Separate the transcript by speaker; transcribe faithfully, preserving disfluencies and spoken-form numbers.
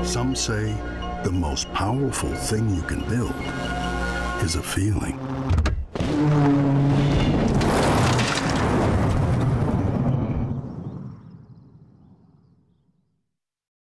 Speaker 1: Some say the most powerful thing you can build is a feeling.